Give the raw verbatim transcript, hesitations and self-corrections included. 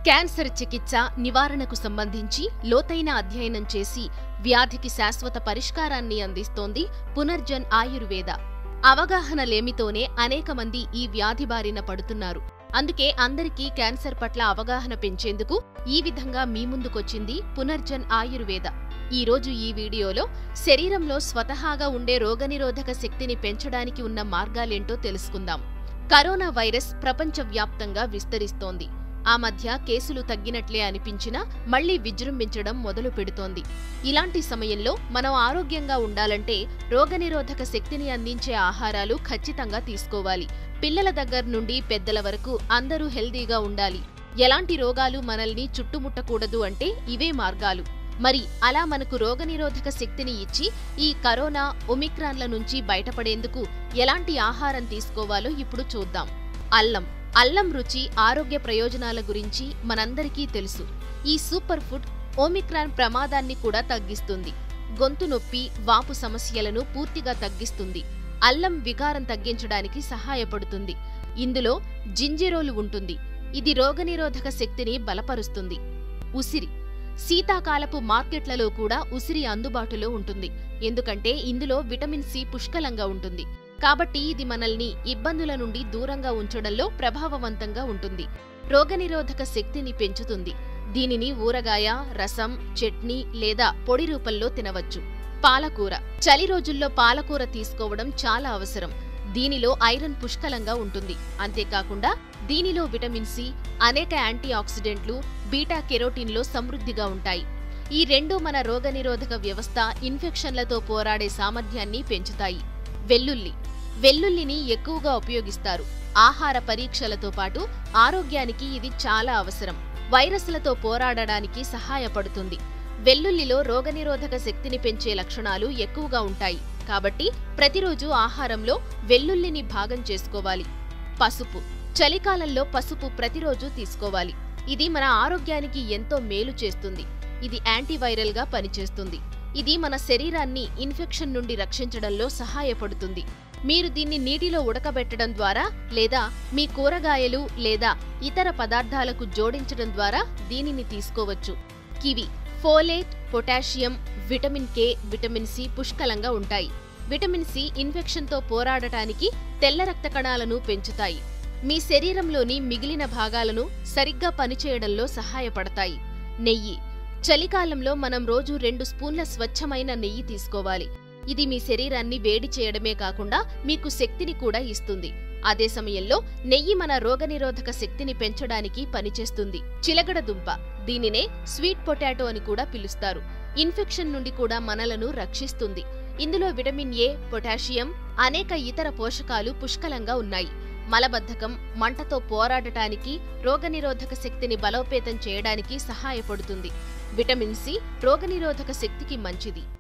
Cancer చికిత్స నివారణకు సంబంధించి లోతైన అధ్యయనం చేసి వ్యాధికి శాశ్వత పరిష్కారాన్ని అందిస్తోంది పునర్జన్ ఆయుర్వేద. అవగాహన లేమితోనే అనేక మంది ఈ వ్యాధి బారిన పడుతున్నారు. అందుకే అందరికీ క్యాన్సర్ పట్ల అవగాహన పెంచేందుకు ఈ విధంగా మీ ముందుకొచ్చింది పునర్జన్ ఆయుర్వేద. ఈ రోజు ఈ వీడియోలో శరీరంలో స్వతహాగా ఉండే రోగనిరోధక శక్తిని పెంచడానికి ఉన్న మార్గాలేంటో తెలుసుకుందాం. కరోనా వైరస్ ప్రపంచవ్యాప్తంగా విస్తరిస్తోంది. ఆ మధ్య కేసులు తగ్గినట్లే అనిపించినా మళ్లీ విజృంభించడం మొదలు పెడుతోంది. ఇలాంటి సమయంలో మనం ఆరోగ్యంగా ఉండాలంటే రోగనిరోధక శక్తిని అందించే ఆహారాలు ఖచ్చితంగా తీసుకోవాలి. పిల్లల దగ్గర నుండి పెద్దల వరకు అందరూ హెల్దీగా ఉండాలి. ఎలాంటి రోగాలు మనల్ని చుట్టుముట్టకూడదు అంటే ఇవే మార్గాలు. మరి అలా మనకు రోగనిరోధక శక్తిని ఇచ్చి ఈ కరోనా, ఒమిక్రాన్ల నుంచి బయటపడేందుకు ఎలాంటి ఆహారం తీసుకోవాలో ఇప్పుడు చూద్దాం. అల్లం అల్లం రుచి, ఆరోగ్య ప్రయోజనాల గురించి మనందరికీ తెలుసు. ఈ సూపర్ ఫుడ్ ఒమిక్రాన్ ప్రమాదాన్ని కూడా తగ్గిస్తుంది. గొంతు నొప్పి, వాపు సమస్యలను పూర్తిగా తగ్గిస్తుంది. అల్లం వికారం తగ్గించడానికి సహాయపడుతుంది. ఇందులో జింజెరోల్ ఉంటుంది. ఇది రోగనిరోధక శక్తిని బలపరుస్తుంది. ఉసిరి శీతాకాలపు మార్కెట్లలో కూడా ఉసిరి అందుబాటులో ఉంటుంది. ఎందుకంటే ఇందులో విటమిన్ సి పుష్కలంగా ఉంటుంది. కాబట్టి ఇది మనల్ని ఇబ్బందుల నుండి దూరంగా ఉంచడంలో ప్రభావవంతంగా ఉంటుంది. రోగనిరోధక శక్తిని పెంచుతుంది. దీనిని ఊరగాయ, రసం, చట్నీ లేదా పొడి రూపంలో తినవచ్చు. పాలకూర చలి రోజుల్లో పాలకూర తీసుకోవడం చాలా అవసరం. దీనిలో ఐరన్ పుష్కలంగా ఉంటుంది. అంతేకాకుండా దీనిలో విటమిన్ సి, అనేక యాంటీ ఆక్సిడెంట్లు, బీటా కెరోటిన్లో సమృద్ధిగా ఉంటాయి. ఈ రెండు మన రోగనిరోధక వ్యవస్థ, ఇన్ఫెక్షన్లతో పోరాడే సామర్థ్యాన్ని పెంచుతాయి. వెల్లుల్లి వెల్లుల్లిని ఎక్కువగా ఉపయోగిస్తారు. ఆహార పరీక్షలతో పాటు ఆరోగ్యానికి ఇది చాలా అవసరం. వైరస్లతో పోరాడడానికి సహాయపడుతుంది. వెల్లుల్లిలో రోగనిరోధక శక్తిని పెంచే లక్షణాలు ఎక్కువగా ఉంటాయి. కాబట్టి ప్రతిరోజు ఆహారంలో వెల్లుల్లిని భాగం చేసుకోవాలి. పసుపు చలికాలంలో పసుపు ప్రతిరోజు తీసుకోవాలి. ఇది మన ఆరోగ్యానికి ఎంతో మేలు చేస్తుంది. ఇది యాంటీవైరల్ గా పనిచేస్తుంది. ఇది మన శరీరాన్ని ఇన్ఫెక్షన్ నుండి రక్షించడంలో సహాయపడుతుంది. మీరు దీన్ని నీటిలో ఉడకబెట్టడం ద్వారా లేదా మీ కూరగాయలు లేదా ఇతర పదార్థాలకు జోడించడం ద్వారా దీనిని తీసుకోవచ్చు. Kiwi folate, potassium, vitamin K, vitamin C పుష్కలంగా ఉంటాయి. విటమిన్ సి ఇన్ఫెక్షన్తో పోరాడటానికి తెల్ల రక్త కణాలను పెంచుతాయి. మీ శరీరంలోని మిగిలిన భాగాలను సరిగ్గా పనిచేయడంలో సహాయపడతాయి. నెయ్యి చలికాలంలో మనం రోజు రెండు స్పూన్ల స్వచ్ఛమైన నెయ్యి తీసుకోవాలి. ఇది మీ శరీరాన్ని వేడి చేయడమే కాకుండా మీకు శక్తిని కూడా ఇస్తుంది. అదే సమయంలో నెయ్యి మన రోగనిరోధక శక్తిని పెంచడానికి పనిచేస్తుంది. చిలగడ దుంప దీనినే స్వీట్ పొటాటో అని కూడా పిలుస్తారు. ఇన్ఫెక్షన్ నుండి కూడా మనలను రక్షిస్తుంది. ఇందులో విటమిన్ ఏ, పొటాషియం, అనేక ఇతర పోషకాలు పుష్కలంగా ఉన్నాయి. మలబద్ధకం, మంటతో పోరాడటానికి, రోగనిరోధక శక్తిని బలోపేతం చేయడానికి సహాయపడుతుంది. విటమిన్ సి రోగనిరోధక శక్తికి మంచిది.